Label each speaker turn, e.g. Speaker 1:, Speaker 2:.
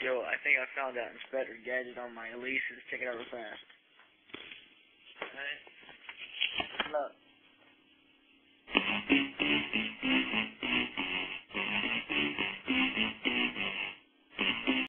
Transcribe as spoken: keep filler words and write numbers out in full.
Speaker 1: Yo, I think I found that inspetor gadget on my alesis. Check it out real fast. Alright. Look.